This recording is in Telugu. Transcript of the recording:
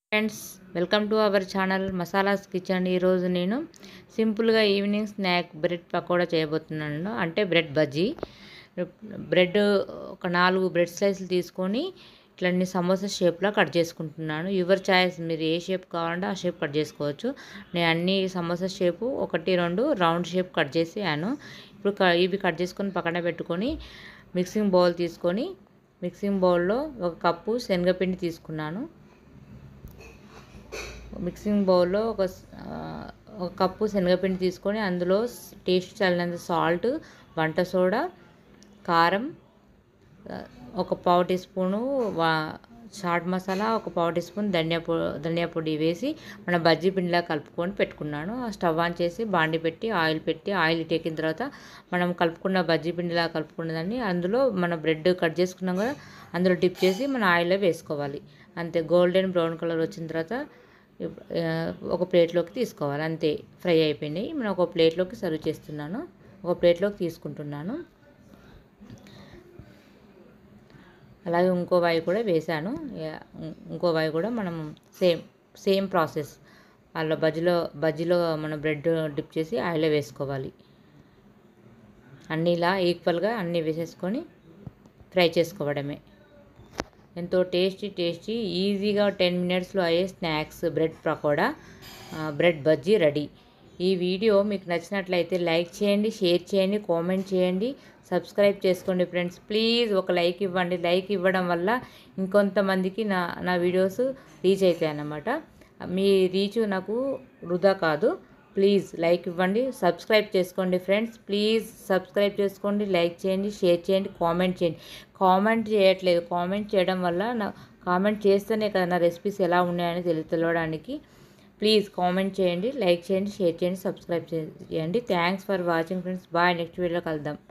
Friends, welcome to our channel Masalas kitchen. ఈరోజు నేను సింపుల్గా ఈవినింగ్ స్నాక్ బ్రెడ్ పకోడా చేయబోతున్నాను. అంటే బ్రెడ్ బజ్జీ. బ్రెడ్ ఒక 4 బ్రెడ్ స్లైస్లు తీసుకొని ఇట్లన్నీ సమోసా షేప్లో కట్ చేసుకుంటున్నాను. యువర్ చాయిస్, మీరు ఏ షేప్ కావాలంటే ఆ షేప్ కట్ చేసుకోవచ్చు. నేను అన్ని samosa shape 1, 2 round shape cut చేసాను. ఇప్పుడు ఇవి కట్ చేసుకొని పక్కన పెట్టుకొని మిక్సింగ్ బౌల్ తీసుకొని మిక్సింగ్ బౌల్లో 1 కప్పు శనగపిండి తీసుకున్నాను. మిక్సింగ్ బౌల్లో ఒక కప్పు శనగపిండి తీసుకొని అందులో టేస్ట్ చల్లినంత సాల్ట్, వంట సోడా, కారం, ఒక పావు టీ స్పూను చాట్ మసాలా, ఒక పావు టీ స్పూన్ ధనియా పొడి వేసి మన బజ్జీ పిండిలా కలుపుకొని పెట్టుకున్నాను. స్టవ్ ఆన్ చేసి బాండి పెట్టి ఆయిల్ ఎక్కిన తర్వాత మనం కలుపుకున్న బజ్జీ పిండిలా కలుపుకున్నదాన్ని అందులో మన బ్రెడ్ కట్ చేసుకున్నాం కదా, అందులో డిప్ చేసి మన ఆయిల్లో వేసుకోవాలి. అంతే. గోల్డెన్ బ్రౌన్ కలర్ వచ్చిన తర్వాత ఒక ప్లేట్లోకి తీసుకోవాలి. అంతే, ఫ్రై అయిపోయినాయి. మనం ఒక ప్లేట్లోకి సర్వ్ చేస్తున్నాను. ఒక ప్లేట్లోకి తీసుకుంటున్నాను. అలాగే ఇంకో వాయి కూడా వేసాను. ఇంకో వాయి కూడా మనం సేమ్ ప్రాసెస్. అలా బజ్జీలో మనం బ్రెడ్ డిప్ చేసి ఆయిల్లో వేసుకోవాలి. అన్నీ ఇలా ఈక్వల్గా అన్నీ వేసేసుకొని ఫ్రై చేసుకోవడమే. ఎంతో టేస్టీ ఈజీగా 10 మినిట్స్లో అయ్యే snacks bread pakoda, bread bajji ready. ఈ వీడియో మీకు నచ్చినట్లయితే లైక్ చేయండి, షేర్ చేయండి, కామెంట్ చేయండి, సబ్స్క్రైబ్ చేసుకోండి ఫ్రెండ్స్. ప్లీజ్ ఒక లైక్ ఇవ్వండి. లైక్ ఇవ్వడం వల్ల ఇంకొంతమందికి నా వీడియోస్ రీచ్ అవుతాయి అన్నమాట. మీ రీచ్ నాకు వృధా కాదు. ప్లీజ్ లైక్ ఇవ్వండి, సబ్స్క్రైబ్ చేసుకోండి ఫ్రెండ్స్. ప్లీజ్ సబ్స్క్రైబ్ చేసుకోండి, లైక్ చేయండి, షేర్ చేయండి, కామెంట్ చేయండి. కామెంట్ చేయట్లేదు. కామెంట్ చేయడం వల్ల కామెంట్ చేస్తేనే కదా నా రెసిపీస్ ఎలా ఉన్నాయని తెలియడానికి. ప్లీజ్ కామెంట్ చేయండి, లైక్ చేయండి, షేర్ చేయండి, సబ్స్క్రైబ్ చేయండి. Thanks for watching friends. Bye. Next వీడియోలో కలుద్దాం.